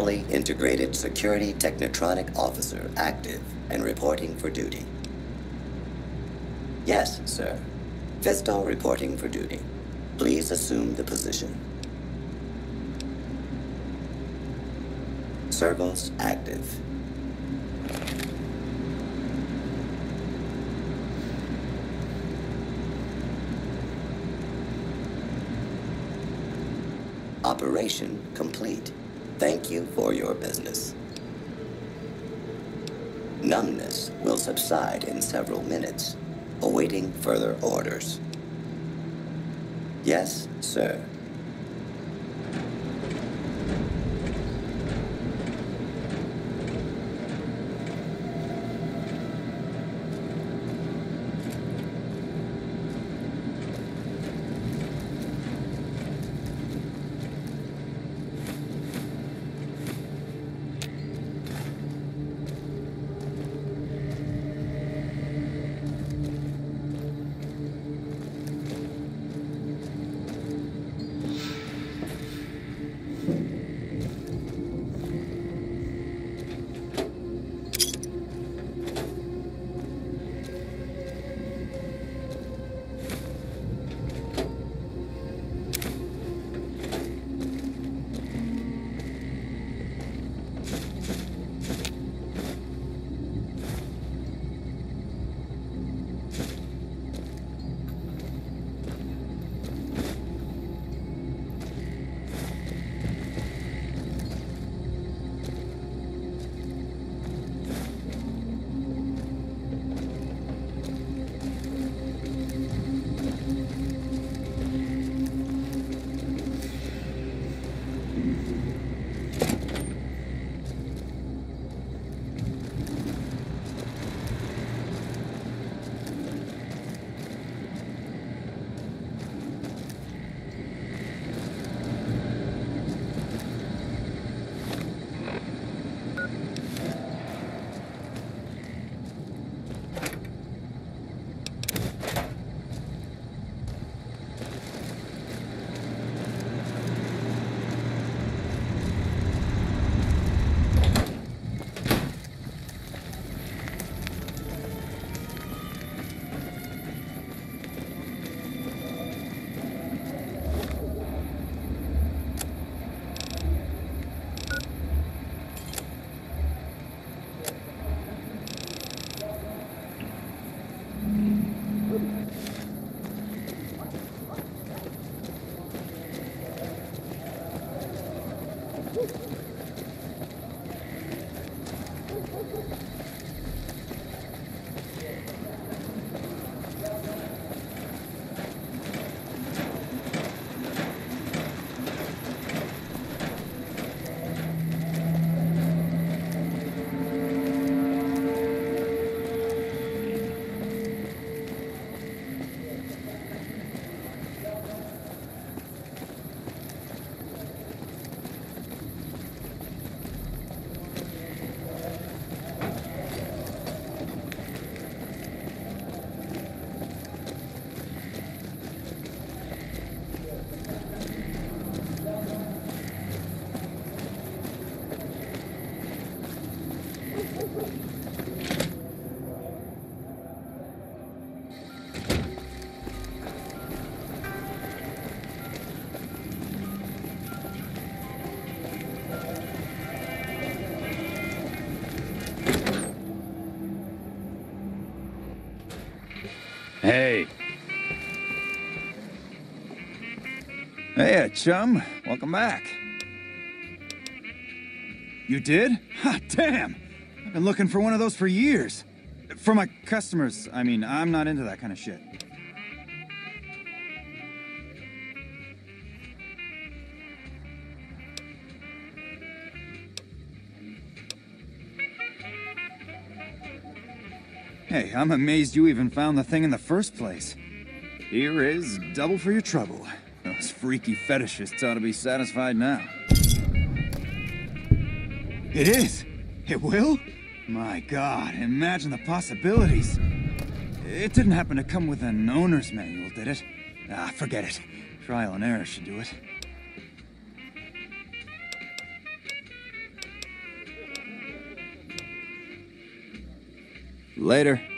fully integrated security technotronic officer active and reporting for duty. Yes, sir. Fisto reporting for duty. Please assume the position. Servos active. Operation complete. Thank you for your business. Numbness will subside in several minutes, awaiting further orders. Yes, sir. Hey. Hey, chum. Welcome back. You did? Ha, damn! I've been looking for one of those for years. For my customers, I mean, I'm not into that kind of shit. Hey, I'm amazed you even found the thing in the first place. Here is double for your trouble. Those freaky fetishists ought to be satisfied now. It is! It will? My God, imagine the possibilities. It didn't happen to come with an owner's manual, did it? Ah, forget it. Trial and error should do it. Later.